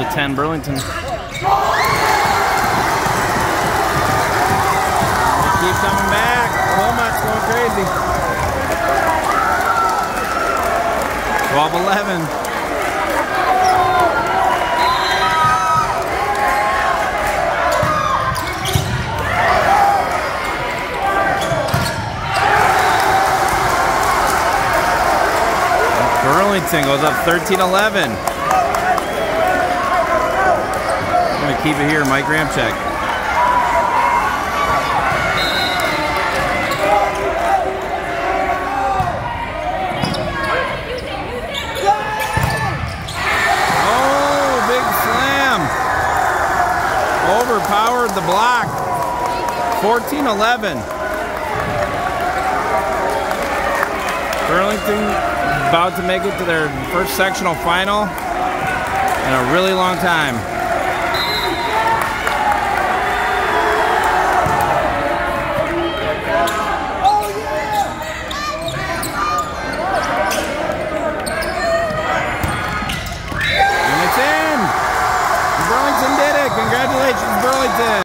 12-10 Burlington. Keep coming back. Wilmot's going crazy. 12-11. Burlington goes up 13-11. I'm going to keep it here, Mike Ramchek. Oh, big slam. Overpowered the block. 14-11. Burlington about to make it to their first sectional final in a really long time. And it's in! Burlington did it! Congratulations, Burlington!